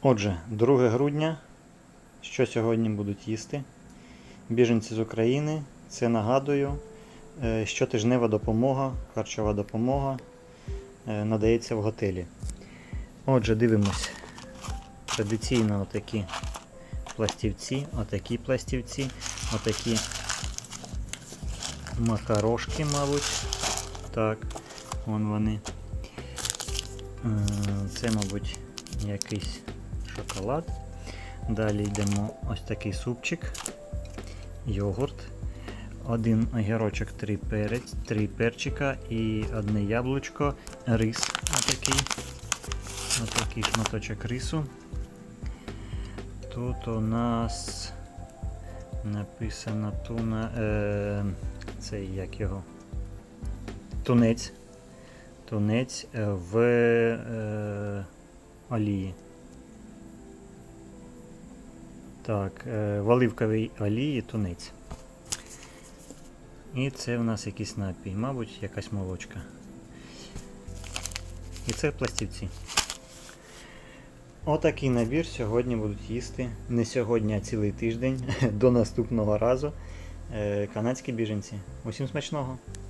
Отже, 2 грудня. Що сьогодні будуть їсти? Біженці з України. Це, нагадую, щотижнева допомога, харчова допомога надається в готелі. Отже, дивимось. Традиційно отакі пластівці, отакі макарошки, мабуть. Так, вон вони. Це, мабуть, якийсь шоколад. Далі йдемо ось такий супчик, йогурт, 1 огірочок, 3 перчика і 1 яблучко, рис, отакий шматочок рису. Тут у нас написано цей, як його, тунець в олії. Так, в оливковій олії тунець. І це в нас якийсь напій, мабуть, якась молочка. І це пластівці. Отакий набір сьогодні будуть їсти. Не сьогодні, а цілий тиждень. До наступного разу. Канадські біженці. Усім смачного!